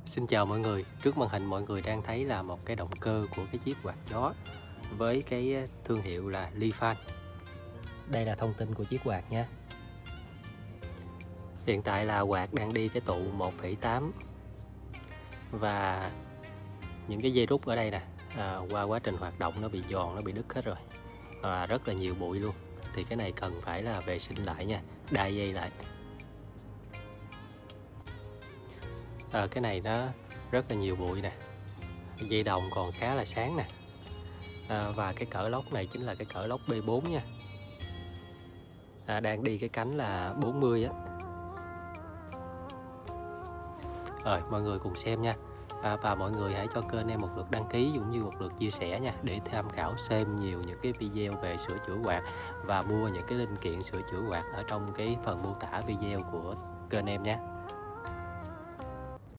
Xin chào mọi người, trước màn hình mọi người đang thấy là một cái động cơ của cái chiếc quạt gió với cái thương hiệu là Lifan. Đây là thông tin của chiếc quạt nha. Hiện tại là quạt đang đi cái tụ 1,8 và những cái dây rút ở đây nè, qua quá trình hoạt động nó bị giòn, nó bị đứt hết rồi và rất là nhiều bụi luôn. Thì cái này cần phải là vệ sinh lại nha, đai dây lại. Cái này nó rất là nhiều bụi nè, dây đồng còn khá là sáng nè. Và cái cỡ lốc này chính là cái cỡ lốc B4 nha. Đang đi cái cánh là 40 á. Rồi mọi người cùng xem nha. Và mọi người hãy cho kênh em một lượt đăng ký cũng như một lượt chia sẻ nha, để tham khảo xem nhiều những cái video về sửa chữa quạt và mua những cái linh kiện sửa chữa quạt ở trong cái phần mô tả video của kênh em nhé.